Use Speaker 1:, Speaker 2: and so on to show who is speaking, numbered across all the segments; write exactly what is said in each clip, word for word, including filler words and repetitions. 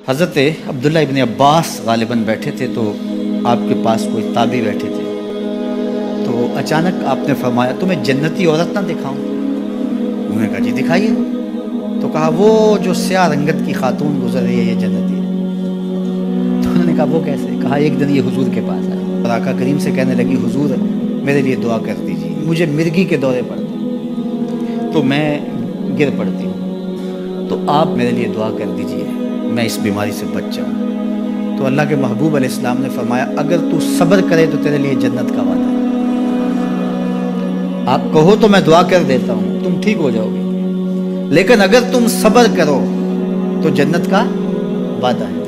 Speaker 1: حضرت عبداللہ ابن عباس غالباً بیٹھے تھے تو آپ کے پاس کوئی تابعی بیٹھے تھے، تو اچانک آپ نے فرمایا تمہیں جنتی عورت نہ دکھاؤں؟ انہوں نے کہا جی دکھائیے۔ تو کہا وہ جو سیاہ رنگت کی خاتون گزر رہی ہے یہ جنتی ہے۔ تو انہوں نے کہا وہ کیسے؟ کہا ایک دن یہ حضور کے پاس آئی اور آقا کریم سے کہنے لگی حضور میرے لیے دعا کر دیجیے، مجھے مرگی کے دورے پڑتے تو میں گر پڑتی ہوں، تو آپ میرے لیے دعا کر دیجیے میں اس بیماری سے بچ جاؤں۔ تو اللہ کے محبوب علیہ السلام نے فرمایا اگر تو صبر کرے تو تیرے لیے جنت کا وعدہ ہے، آپ کہو تو میں دعا کر دیتا ہوں تم ٹھیک ہو جاؤ گے، لیکن اگر تم صبر کرو تو جنت کا وعدہ ہے۔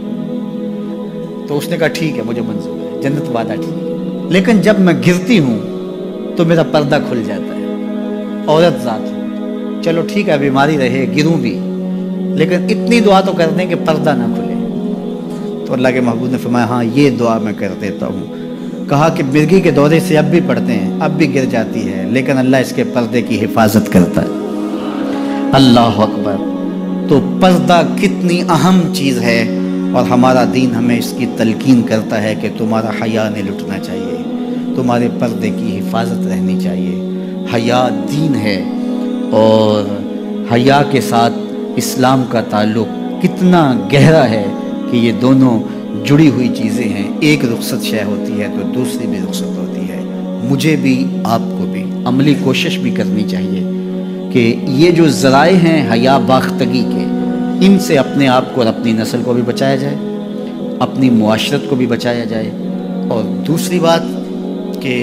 Speaker 1: تو اس نے کہا ٹھیک ہے مجھے منظور ہے، جنت وعدہ ٹھیک ہے، لیکن جب میں گرتی ہوں تو میرا پردہ کھل جاتا ہے، عورت ذات ہوں، چلو ٹھیک ہے بیماری رہے گروں بھی لیکن اتنی دعا تو کر دیں کہ پردہ نہ کھلے۔ تو اللہ کے محبوب نے فرمایا ہاں یہ دعا میں کر دیتا ہوں۔ کہا کہ مرگی کے دورے سے اب بھی پڑھتے ہیں، اب بھی گر جاتی ہے لیکن اللہ اس کے پردے کی حفاظت کرتا ہے۔ اللہ اکبر۔ تو پردہ کتنی اہم چیز ہے اور ہمارا دین ہمیں اس کی تلقین کرتا ہے کہ تمہارا حیا نہیں لٹنا چاہیے، تمہارے پردے کی حفاظت رہنی چاہیے۔ حیا دین ہے اور حیا کے ساتھ اسلام کا تعلق کتنا گہرا ہے کہ یہ دونوں جڑی ہوئی چیزیں ہیں، ایک رخصت شے ہوتی ہے تو دوسری بھی رخصت ہوتی ہے۔ مجھے بھی آپ کو بھی عملی کوشش بھی کرنی چاہیے کہ یہ جو ذرائع ہیں حیا باختگی کے، ان سے اپنے آپ کو اور اپنی نسل کو بھی بچایا جائے، اپنی معاشرت کو بھی بچایا جائے۔ اور دوسری بات کہ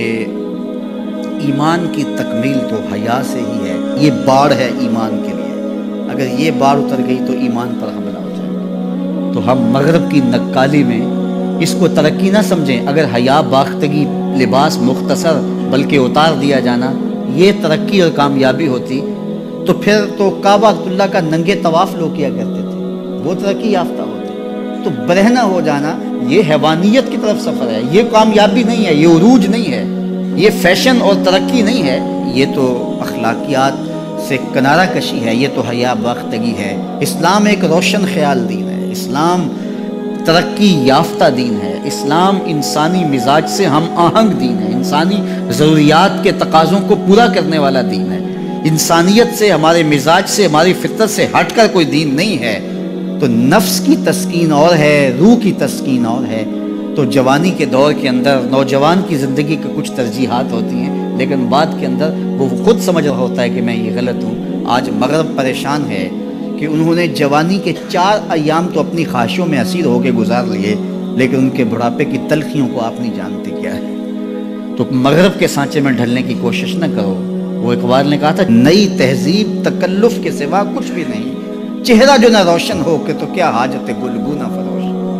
Speaker 1: ایمان کی تکمیل تو حیا سے ہی ہے، یہ باڑ ہے ایمان کے لیے، اگر یہ باڑ اتر گئی تو ایمان پر حملہ ہو جائے گا۔ تو ہم مغرب کی نقالی میں اس کو ترقی نہ سمجھیں، اگر حیا باختگی لباس مختصر بلکہ اتار دیا جانا یہ ترقی اور کامیابی ہوتی تو پھر تو کعبہ اللہ کا ننگے طواف لوگ کیا کرتے تھے، وہ ترقی یافتہ ہوتے۔ تو برہنہ ہو جانا یہ حیوانیت کی طرف سفر ہے، یہ کامیابی نہیں ہے، یہ عروج نہیں ہے، یہ فیشن اور ترقی نہیں ہے، یہ تو اخلاقیات سے کنارہ کشی ہے، یہ تو حیا باختگی ہے۔ اسلام ایک روشن خیال دین ہے، اسلام ترقی یافتہ دین ہے، اسلام انسانی مزاج سے ہم آہنگ دین ہے، انسانی ضروریات کے تقاضوں کو پورا کرنے والا دین ہے۔ انسانیت سے، ہمارے مزاج سے، ہماری فطرت سے ہٹ کر کوئی دین نہیں ہے۔ تو نفس کی تسکین اور ہے، روح کی تسکین اور ہے۔ تو جوانی کے دور کے اندر نوجوان کی زندگی کے کچھ ترجیحات ہوتی ہیں لیکن بعد کے اندر وہ خود سمجھ رہا ہوتا ہے کہ میں یہ غلط ہوں۔ آج مغرب پریشان ہے کہ انہوں نے جوانی کے چار ایام تو اپنی خواہشوں میں اسیر ہو کے گزار لیے لیکن ان کے بڑھاپے کی تلخیوں کو آپ نہیں جانتے کیا ہے۔ تو مغرب کے سانچے میں ڈھلنے کی کوشش نہ کرو۔ وہ اقبال نے کہا تھا نئی تہذیب تکلف کے سوا کچھ بھی نہیں، چہرہ جو نہ روشن ہو کہ تو کیا حاجت گلگو نہ فروش۔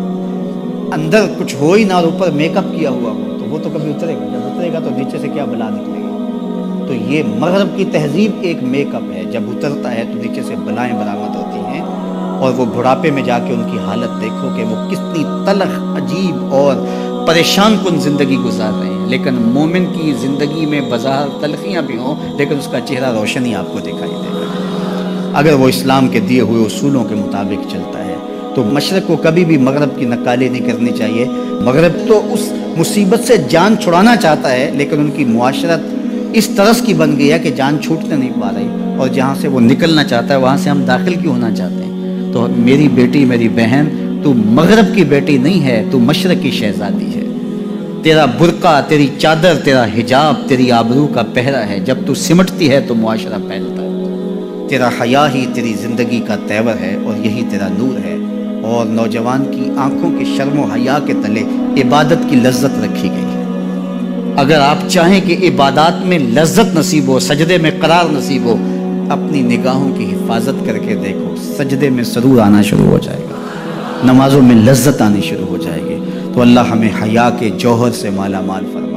Speaker 1: اندر کچھ ہو ہی نہ اور اوپر میک اپ کیا ہوا ہو تو وہ تو کبھی اترے گا، جب اترے گا تو نیچے سے کیا بلا نکلے گی۔ تو یہ مغرب کی تہذیب ایک میک اپ ہے، جب اترتا ہے تو نیچے سے بلائیں برآمد ہوتی ہیں اور وہ بڑھاپے میں جا کے ان کی حالت دیکھو کہ وہ کتنی تلخ عجیب اور پریشان کن زندگی گزار رہے ہیں۔ لیکن مومن کی زندگی میں بظاہر تلخیاں بھی ہوں لیکن اس کا چہرہ روشن ہی آپ کو دکھائی دے گا اگر وہ اسلام کے دیے ہوئے اصولوں کے مطابق چلتا ہے۔ تو مشرق کو کبھی بھی مغرب کی نقالی نہیں کرنی چاہیے۔ مغرب تو اس مصیبت سے جان چھڑانا چاہتا ہے لیکن ان کی معاشرت اس طرز کی بن گئی ہے کہ جان چھوٹنے نہیں پا رہی، اور جہاں سے وہ نکلنا چاہتا ہے وہاں سے ہم داخل کیوں ہونا چاہتے ہیں۔ تو میری بیٹی، میری بہن، تو مغرب کی بیٹی نہیں ہے، تو مشرق کی شہزادی ہے۔ تیرا برقع، تیری چادر، تیرا حجاب تیری آبرو کا پہرا ہے، جب تو سمٹتی ہے تو معاشرہ پھیلتا ہے۔ تیرا حیا ہی تیری زندگی کا تیور ہے اور یہی تیرا نور ہے۔ اور نوجوان کی آنکھوں کے شرم و حیا کے تلے عبادت کی لذت رکھی گئی ہے۔ اگر آپ چاہیں کہ عبادات میں لذت نصیب ہو، سجدے میں قرار نصیب ہو، اپنی نگاہوں کی حفاظت کر کے دیکھو، سجدے میں سرور آنا شروع ہو جائے گا، نمازوں میں لذت آنی شروع ہو جائے گی۔ تو اللہ ہمیں حیا کے جوہر سے مالا مال فرمائے۔